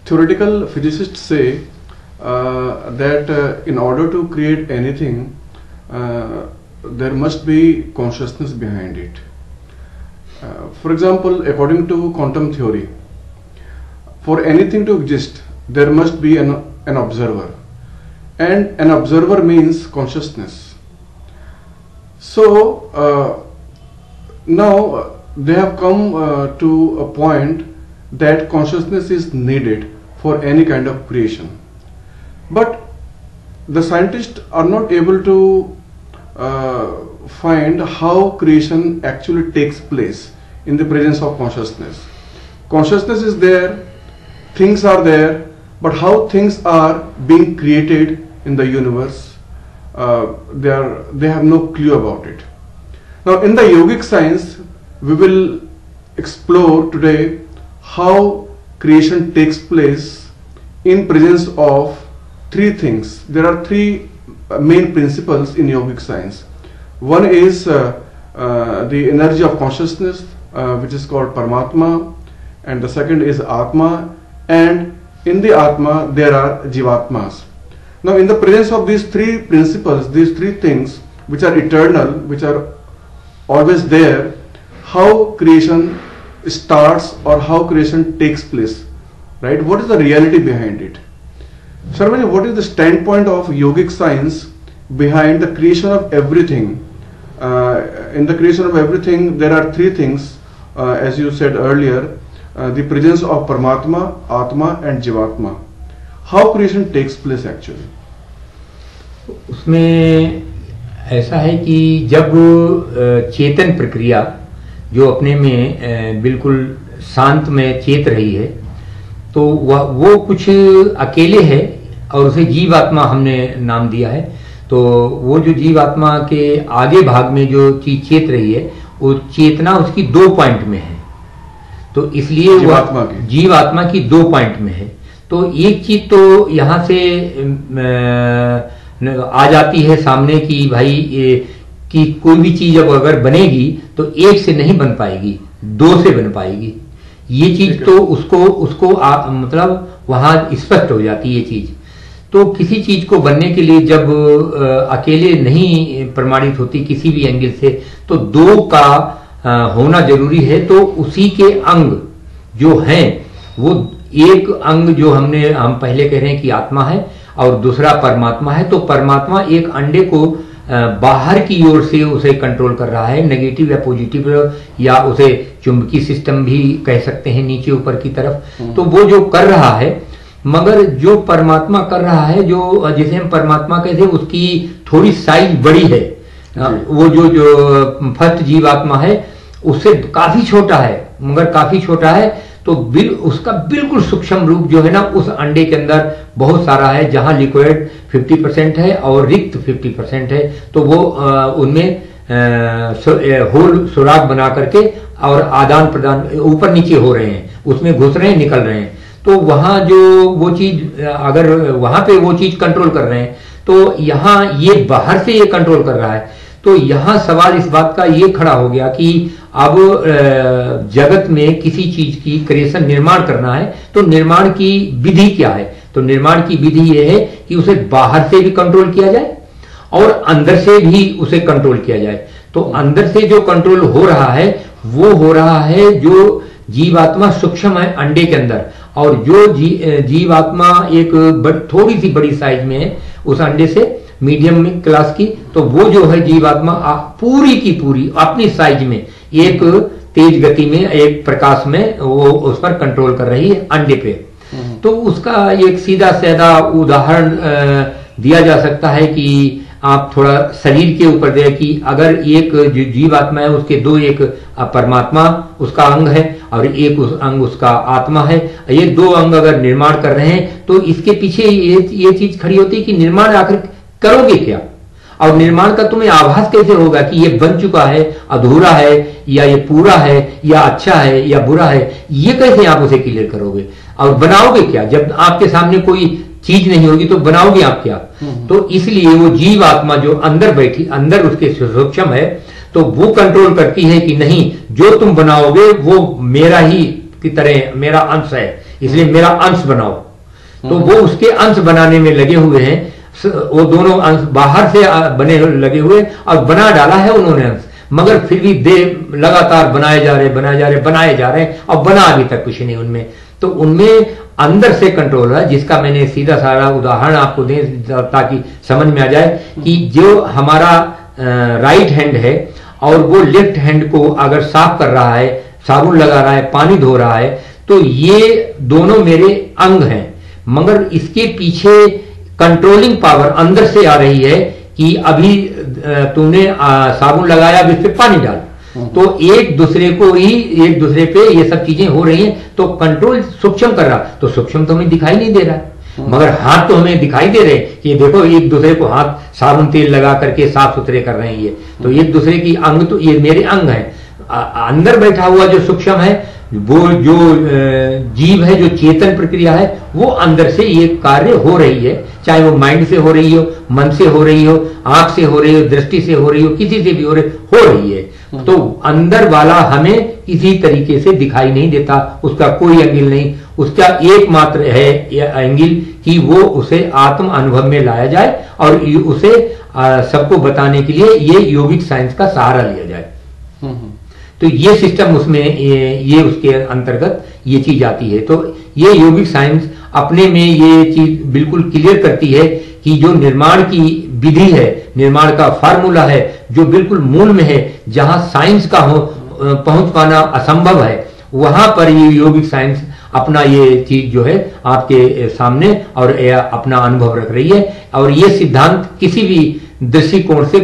theoretical physicists say that in order to create anything, there must be consciousness behind it. For example, according to quantum theory, for anything to exist, there must be an observer, and an observer means consciousness. So now they have come to a point that consciousness is needed for any kind of creation. But the scientists are not able to find how creation actually takes place in the presence of consciousness. Consciousness is there, things are there, but how things are being created in the universe, they have no clue about it. Now in the yogic science, we will explore today how creation takes place in presence of three things. There are three main principles in yogic science. One is the energy of consciousness, which is called Paramatma, and the second is Atma, and in the Atma there are Jivatmas. Now in the presence of these three principles, these three things which are eternal, which are always there, how creation starts or how creation takes place, right? What is the reality behind it? Sarvani, what is the standpoint of yogic science behind the creation of everything? In the creation of everything, there are three things, as you said earlier, the presence of Paramatma, Atma and Jivatma. How creation takes place actually? उसमें ऐसा है कि जब चेतन प्रक्रिया जो अपने में बिल्कुल शांत में चेत रही है, तो वो कुछ अकेले है और उसे जीवात्मा हमने नाम दिया है। तो वो जो जीवात्मा के आगे भाग में जो चीज चेत रही है, वो चेतना उसकी 2 पॉइंट में है, तो इसलिए जीवात्मा की 2 पॉइंट में है। तो एक चीज तो यहाँ से आ जाती है सामने कि भाई कि कोई भी चीज अब अगर बनेगी तो एक से नहीं बन पाएगी, 2 से बन पाएगी। ये चीज तो उसको मतलब वहां स्पष्ट हो जाती है ये चीज। तो किसी चीज को बनने के लिए जब अकेले नहीं प्रमाणित होती किसी भी एंगल से, तो 2 का होना जरूरी है। तो उसी के अंग जो हैं, वो एक अंग जो हम पहले कह रहे हैं कि आत्मा है और दूसरा परमात्मा है। तो परमात्मा एक अंडे को बाहर की ओर से उसे कंट्रोल कर रहा है, नेगेटिव या पॉजिटिव, या उसे चुंबकीय सिस्टम भी कह सकते हैं नीचे ऊपर की तरफ। तो वो जो कर रहा है, मगर जो परमात्मा कर रहा है, जो जिसे हम परमात्मा कहते हैं, उसकी थोड़ी साइज बड़ी है। वो जो फर्स्ट जीवात्मा है उससे काफी छोटा है, मगर काफी छोटा है। तो उसका बिल्कुल सूक्ष्म रूप जो है ना, उस अंडे के अंदर बहुत सारा है, जहां लिक्विड 50% है और रिक्त 50% है। तो वो उनमें होल सुराग बना करके और आदान प्रदान ऊपर नीचे हो रहे हैं, उसमें घुस रहे हैं, निकल रहे हैं। तो वहां जो वो चीज, अगर वहां पे वो चीज कंट्रोल कर रहे हैं, तो यहाँ ये बाहर से ये कंट्रोल कर रहा है। तो यहां सवाल इस बात का ये खड़ा हो गया कि अब जगत में किसी चीज की क्रिएशन निर्माण करना है, तो निर्माण की विधि क्या है? तो निर्माण की विधि ये है कि उसे बाहर से भी कंट्रोल किया जाए और अंदर से भी उसे कंट्रोल किया जाए। तो अंदर से जो कंट्रोल हो रहा है, वो हो रहा है जो जीवात्मा सूक्ष्म है अंडे के अंदर, और जो जीवात्मा एक थोड़ी सी बड़ी साइज में है उस अंडे से, मीडियम में क्लास की, तो वो जो है जीवात्मा पूरी की पूरी अपनी साइज में एक तेज गति में, एक प्रकाश में वो उस पर कंट्रोल कर रही है अंडे पे। तो उसका एक सीधा साधा उदाहरण दिया जा सकता है कि आप थोड़ा शरीर के ऊपर दे कि अगर एक जो जीवात्मा है उसके 2, एक परमात्मा उसका अंग है और एक उस अंग उसका आत्मा है, ये 2 अंग अगर निर्माण कर रहे हैं, तो इसके पीछे ये चीज खड़ी होती है कि निर्माण आखिर करोगे क्या, और निर्माण का तुम्हें आभास कैसे होगा कि ये बन चुका है, अधूरा है, या ये पूरा है, या अच्छा है, या बुरा है, ये कैसे आप उसे क्लियर करोगे? और बनाओगे क्या? जब आपके सामने कोई चीज नहीं होगी तो बनाओगे आप क्या? तो इसलिए वो जीव आत्मा जो अंदर बैठी, अंदर उसके सूक्ष्म है, तो वो कंट्रोल करती है कि नहीं, जो तुम बनाओगे वो मेरा ही की तरह मेरा अंश है, इसलिए मेरा अंश बनाओ। तो वो उसके अंश बनाने में लगे हुए हैं। वो दोनों अंश बाहर से बने लगे हुए और बना डाला है उन्होंने अंश, मगर फिर भी दे लगातार बनाए जा रहे और बना अभी तक कुछ नहीं उनमें। तो उनमें अंदर से कंट्रोल है, जिसका मैंने सीधा सारा उदाहरण आपको दें ताकि समझ में आ जाए कि जो हमारा राइट हैंड है और वो लेफ्ट हैंड को अगर साफ कर रहा है, साबुन लगा रहा है, पानी धो रहा है, तो ये दोनों मेरे अंग हैं, मगर इसके पीछे कंट्रोलिंग पावर अंदर से आ रही है कि अभी तूने साबुन लगाया, अब इस पे पानी डाल। तो एक दूसरे पे ये सब चीजें हो रही हैं, तो कंट्रोल सूक्ष्म कर रहा, तो सूक्ष्म तो हमें दिखाई नहीं दे रहा, मगर हाथ तो हमें दिखाई दे रहे हैं कि देखो एक दूसरे को हाथ साबुन तेल लगा करके साफ सुथरे कर रहे हैं ये, तो एक दूसरे की अंग, तो ये मेरे अंग हैं। अंदर बैठा हुआ जो सूक्ष्म है, वो जो जीव है, जो चेतन प्रक्रिया है, वो अंदर से ये कार्य हो रही है, चाहे वो माइंड से हो रही हो, मन से हो रही हो, आंख से हो रही हो, दृष्टि से हो रही हो, किसी से भी हो रही है। तो अंदर वाला हमें किसी तरीके से दिखाई नहीं देता, उसका कोई एंगल नहीं, उसका एकमात्र है एंगल कि वो उसे आत्म अनुभव में लाया जाए और उसे सबको बताने के लिए ये योगिक साइंस का सहारा लिया जाए। तो ये सिस्टम उसमें ये उसके अंतर्गत ये चीज आती है। तो ये योगिक साइंस अपने में ये चीज बिल्कुल क्लियर करती है कि जो निर्माण की विधि है, निर्माण का फार्मूला है, जो बिल्कुल मूल में है, जहां साइंस का पहुंच पाना असंभव है, वहां पर ये योगिक साइंस अपना ये चीज जो है आपके सामने और अपना अनुभव रख रही है। और ये सिद्धांत किसी भी दृष्टिकोण से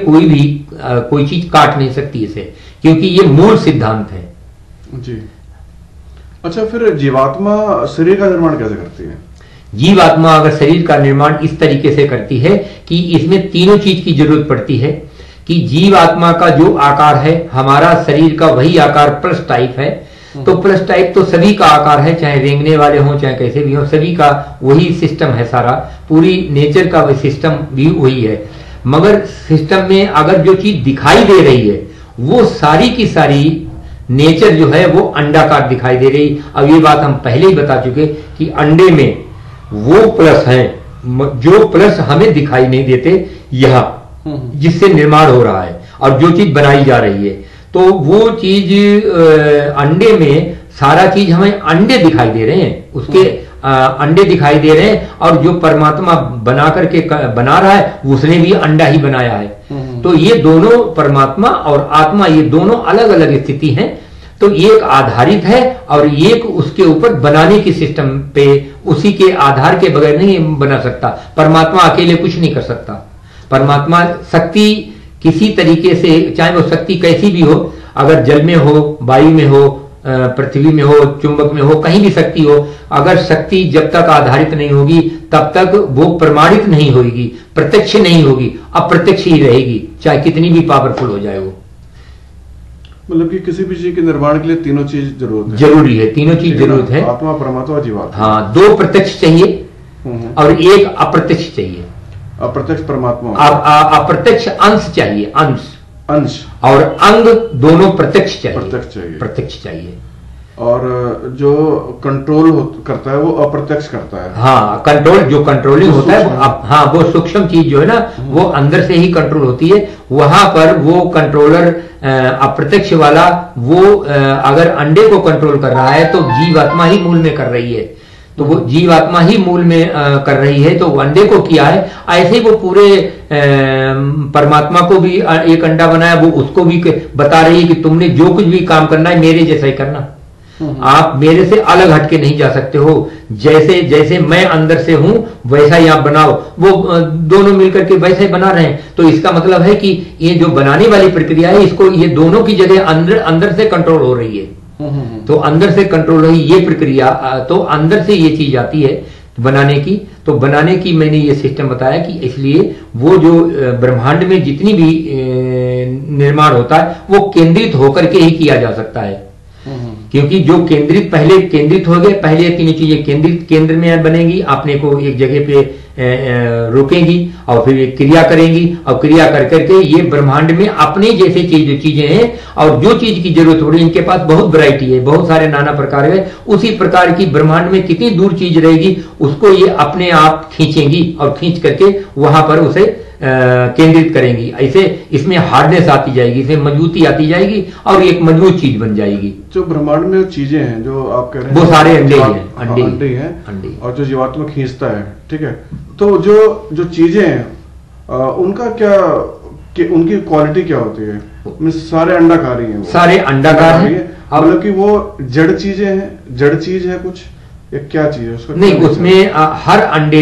कोई चीज काट नहीं सकती इसे, क्योंकि ये मूल सिद्धांत है जी। अच्छा, फिर जीवात्मा शरीर का निर्माण कैसे करती है? जीवात्मा अगर शरीर का निर्माण इस तरीके से करती है कि इसमें तीनों चीज की जरूरत पड़ती है कि जीवात्मा का जो आकार है, हमारा शरीर का वही आकार प्लस टाइप है। तो प्लस टाइप तो सभी का आकार है, चाहे रेंगने वाले हों चाहे कैसे भी हों, सभी का वही सिस्टम है, सारा पूरी नेचर का वही सिस्टम भी वही है। मगर सिस्टम में अगर जो चीज दिखाई दे रही है वो सारी की सारी नेचर जो है वो अंडाकार दिखाई दे रही। अब ये बात हम पहले ही बता चुके कि अंडे में वो प्लस है जो प्लस हमें दिखाई नहीं देते यहां, जिससे निर्माण हो रहा है और जो चीज बनाई जा रही है, तो वो चीज अंडे में सारा चीज हमें अंडे दिखाई दे रहे हैं, उसके अंडे दिखाई दे रहे हैं, और जो परमात्मा बना करके बना रहा है उसने भी अंडा ही बनाया है। तो ये दोनों परमात्मा और आत्मा, ये दोनों अलग अलग स्थिति हैं। तो एक आधारित है और एक उसके ऊपर बनाने की सिस्टम पे, उसी के आधार के बगैर नहीं बना सकता। परमात्मा अकेले कुछ नहीं कर सकता। परमात्मा शक्ति किसी तरीके से, चाहे वो शक्ति कैसी भी हो, अगर जल में हो, वायु में हो, पृथ्वी में हो, चुंबक में हो, कहीं भी शक्ति हो, अगर शक्ति जब तक आधारित नहीं होगी तब तक वो प्रमाणित नहीं होगी, प्रत्यक्ष नहीं होगी, अप्रत्यक्ष ही रहेगी, चाहे कितनी भी पावरफुल हो जाए वो। मतलब कि किसी भी चीज के निर्माण के लिए तीनों चीज जरूरी है, तीनों चीज जरूरत है। आत्मा, परमात्मा, जीवात्मा। हाँ, दो प्रत्यक्ष चाहिए और एक अप्रत्यक्ष चाहिए। अप्रत्यक्ष परमात्मा, अप्रत्यक्ष अंश चाहिए, अंश और अंग दोनों प्रत्यक्ष चाहिए। और जो कंट्रोल करता है वो अप्रत्यक्ष करता है। हाँ, जो कंट्रोलिंग होता है, हाँ, वो सूक्ष्म चीज जो है ना वो अंदर से ही कंट्रोल होती है। वहां पर वो कंट्रोलर अप्रत्यक्ष वाला, वो अगर अंडे को कंट्रोल कर रहा है तो जीवात्मा ही मूल में कर रही है। तो वो जीवात्मा ही मूल में कर रही है, तो अंडे को किया है। ऐसे ही वो पूरे परमात्मा को भी एक अंडा बनाया, वो उसको भी बता रही है कि तुमने जो कुछ भी काम करना है मेरे जैसा ही करना, आप मेरे से अलग हटके नहीं जा सकते हो। जैसे जैसे मैं अंदर से हूं वैसा ही आप बनाओ। वो दोनों मिलकर के वैसा ही बना रहे हैं। तो इसका मतलब है कि ये जो बनाने वाली प्रक्रिया है, इसको ये दोनों की जगह अंदर से कंट्रोल हो रही है। तो अंदर से कंट्रोल हो रही ये प्रक्रिया, तो अंदर से ये चीज आती है बनाने की। तो बनाने की मैंने ये सिस्टम बताया कि इसलिए वो जो ब्रह्मांड में जितनी भी निर्माण होता है वो केंद्रित होकर के ही किया जा सकता है, क्योंकि जो केंद्रित पहले केंद्रित हो गए, पहले ये तीनों चीजें केंद्रित केंद्र में बनेगी, अपने को एक जगह पे रोकेंगी और फिर एक क्रिया करेंगी और क्रिया कर करके ये ब्रह्मांड में अपने जैसे चीजें हैं और जो चीज की जरूरत हो रही है, इनके पास बहुत वैरायटी है, बहुत सारे नाना प्रकार है, उसी प्रकार की ब्रह्मांड में कितनी दूर चीज रहेगी उसको ये अपने आप खींचेंगी और खींच करके वहां पर उसे केंद्रित करेंगी। ऐसे इसमें हार्डनेस आती जाएगी, इसमें मजबूती आती जाएगी और एक मजबूत चीज बन जाएगी। जो ब्रह्मांड में चीजें हैं जो आप कह रहे हैं वो सारे अंडे हैं, अंडे हैं और जो जीवात्मा खींचता है, ठीक है। तो जो चीजें हैं उनका क्या उनकी क्वालिटी क्या होती है? सारे अंडाकारी हैं, सारे अंडाकार हैं, मतलब कि वो जड़ चीजें हैं, जड़ चीज है कुछ, या क्या चीज है उसका? नहीं, उसमें हर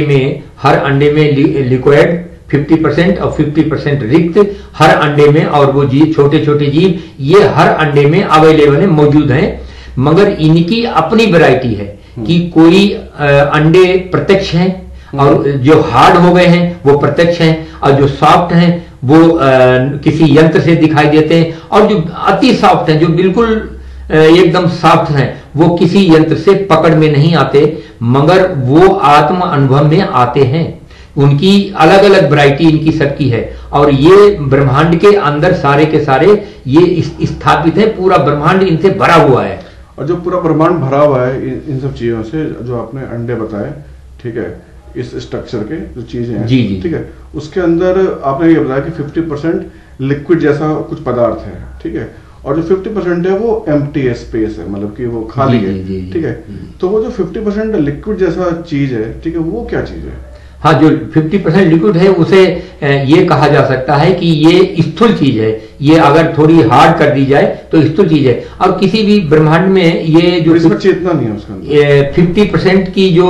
अंडे में लिक्विड 50% और 50% रिक्त हर अंडे में, और वो जीव छोटे छोटे जीव ये हर अंडे में अवेलेबल है, मौजूद हैं। मगर इनकी अपनी वैरायटी है कि कोई अंडे प्रत्यक्ष हैं और जो हार्ड हो गए हैं वो प्रत्यक्ष हैं, और जो सॉफ्ट हैं वो किसी यंत्र से दिखाई देते हैं, और जो अति सॉफ्ट हैं, जो बिल्कुल एकदम सॉफ्ट हैं, वो किसी यंत्र से पकड़ में नहीं आते, मगर वो आत्म अनुभव में आते हैं। उनकी अलग अलग वैरायटी इनकी सबकी है, और ये ब्रह्मांड के अंदर सारे के सारे ये स्थापित है, पूरा ब्रह्मांड इनसे भरा हुआ है। और जो पूरा ब्रह्मांड भरा हुआ है इन सब चीजों से, जो आपने अंडे बताए, ठीक है, इस स्ट्रक्चर के जो चीजें हैं, जी जी, ठीक है, उसके अंदर आपने ये बताया कि 50% लिक्विड जैसा कुछ पदार्थ है, ठीक है, और जो 50% है वो एम्प्टी है, स्पेस है, मतलब कि वो खाली है, ठीक है। तो वो जो 50% लिक्विड जैसा चीज है, ठीक है, वो क्या चीज है? हाँ, जो 50% लिक्विड है उसे ये कहा जा सकता है कि ये स्थूल चीज है, ये अगर थोड़ी हार्ड कर दी जाए तो स्थूल चीज है। और किसी भी ब्रह्मांड में ये जो इसमें चेतना नहीं है उसके अंदर, 50% की जो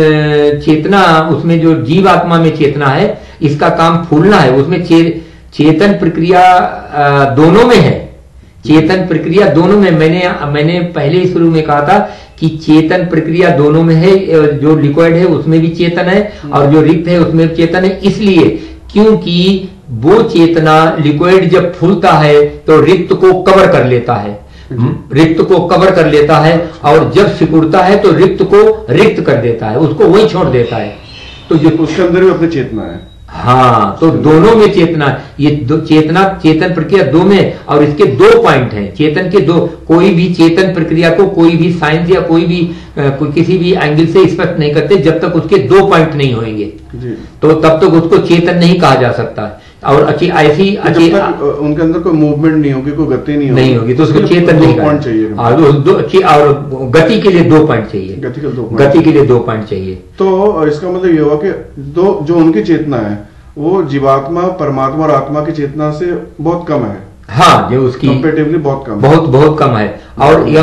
चेतना, उसमें जो जीवात्मा में चेतना है, इसका काम फूलना है, उसमें चेतन प्रक्रिया दोनों में है, चेतन प्रक्रिया दोनों में। मैंने पहले शुरू में कहा था कि चेतन प्रक्रिया दोनों में है, जो लिक्विड है उसमें भी चेतन है और जो रिक्त है उसमें भी चेतन है, इसलिए क्योंकि वो चेतना लिक्विड जब फूलता है तो रिक्त को कवर कर लेता है, रिक्त को कवर कर लेता है, और जब सिकुड़ता है तो रिक्त को रिक्त कर देता है, उसको वही छोड़ देता है। तो जो उसके अंदर भी अपनी चेतना है। हाँ, तो दोनों में चेतना, ये चेतन प्रक्रिया दो में, और इसके दो पॉइंट हैं, चेतन के दो। कोई भी चेतन प्रक्रिया को कोई भी साइंस या कोई भी किसी भी एंगल से स्पष्ट नहीं करते जब तक उसके दो पॉइंट नहीं होंगे, तो तब तक उसको चेतन नहीं कहा जा सकता। और ऐसी उनके अंदर कोई मूवमेंट नहीं होगी, कोई गति नहीं होगी, तो उसको चेतन नहीं पॉइंट चाहिए, और गति के लिए 2 पॉइंट चाहिए, गति के लिए 2 पॉइंट चाहिए। तो इसका मतलब ये हुआ कि जो उनकी चेतना है वो जीवात्मा, परमात्मा और आत्मा की चेतना से बहुत कम है। हाँ, जो उसकी कंपैरेटिवली बहुत कम, बहुत कम है। और या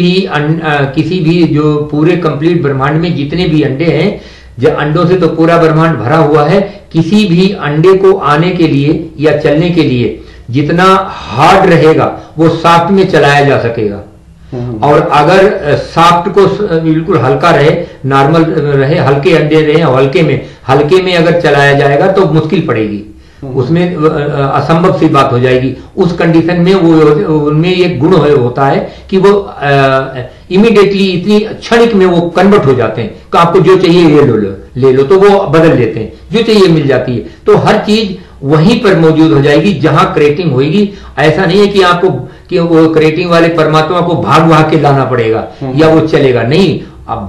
किसी भी जो पूरे कंप्लीट ब्रह्मांड में जितने भी अंडे हैं, जो अंडों से तो पूरा ब्रह्मांड भरा हुआ है, किसी भी अंडे को आने के लिए या चलने के लिए जितना हार्ड रहेगा वो सॉफ्ट में चलाया जा सकेगा, और अगर सॉफ्ट को बिल्कुल हल्का रहे, नॉर्मल रहे, हल्के अंडे रहे, हल्के में अगर चलाया जाएगा तो मुश्किल पड़ेगी, उसमें असंभव सी बात हो जाएगी। उस कंडीशन में वो उनमें एक गुण होता है कि वो इमीडिएटली इतनी क्षणिक में वो कन्वर्ट हो जाते हैं कि आपको जो चाहिए ये ले लो, तो वो बदल लेते हैं, जो चाहिए मिल जाती है। तो हर चीज वहीं पर मौजूद हो जाएगी जहां क्रिएटिंग होगी। ऐसा नहीं है कि आपको कि वो क्रिएटिंग वाले परमात्मा को भाग के लाना पड़ेगा या वो चलेगा, नहीं। अब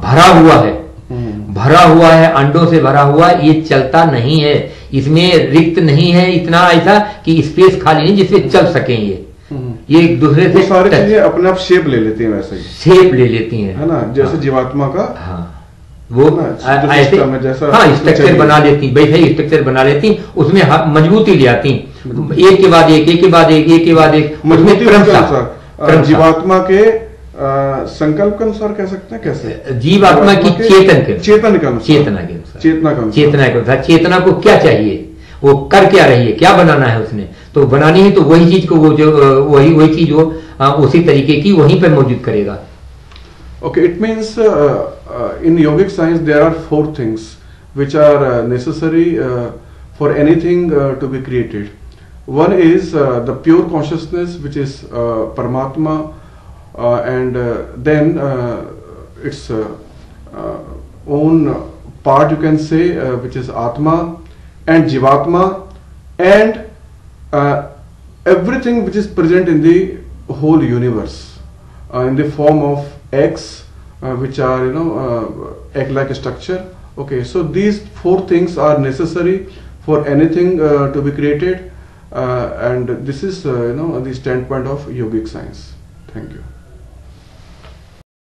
भरा हुआ है, अंडों से भरा हुआ, ये चलता नहीं है, इसमें रिक्त नहीं है इतना ऐसा कि स्पेस खाली नहीं जिससे चल सके। ये एक दूसरे से सारी चीजें अपने आप शेप ले लेती हैं, वैसे ही शेप ले लेती हैं, है ना, जैसे जीवात्मा का। हाँ, वो ऐसे स्ट्रक्चर बना लेती, वैसे ही स्ट्रक्चर बना लेती, उसमें मजबूती ले आती, एक के बाद एक मजबूती। जीवात्मा के संकल्प के अनुसार कह सकते हैं, कैसे? जीवात्मा की चेतना के अनुसार चेतना को क्या चाहिए, वो कर क्या रही है, क्या बनाना है उसने, तो बनानी है तो वही चीज को वो जो वही चीज वो उसी तरीके की वहीं पर मौजूद करेगा। Okay, it means in yogic science there are 4 things which are necessary for anything to be created. One is the pure consciousness, which is Paramatma, and then its own part, you can say, which is Atma and Jivatma, and everything which is present in the whole universe in the form of eggs, which are egg-like structure. Okay, so these four things are necessary for anything to be created, and this is the standpoint of yogic science. Thank you.